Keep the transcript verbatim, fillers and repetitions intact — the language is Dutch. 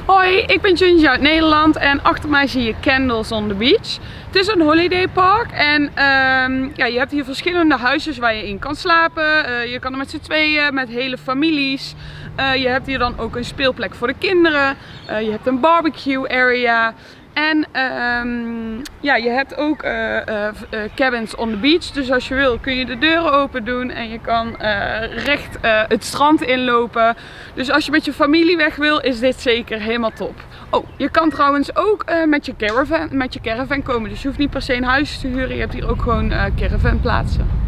Hoi, ik ben Ginger uit Nederland en achter mij zie je Candles on the Beach. Het is een holidaypark en um, ja, je hebt hier verschillende huisjes waar je in kan slapen. Uh, je kan er met z'n tweeën, met hele families. Uh, je hebt hier dan ook een speelplek voor de kinderen. Uh, je hebt een barbecue area. En um, ja, je hebt ook uh, uh, uh, cabins on the beach. Dus als je wil kun je de deuren open doen en je kan uh, recht uh, het strand inlopen. Dus als je met je familie weg wil, is dit zeker helemaal top. Oh, je kan trouwens ook uh, met, je caravan, met je caravan komen. Dus je hoeft niet per se een huis te huren. Je hebt hier ook gewoon uh, caravanplaatsen.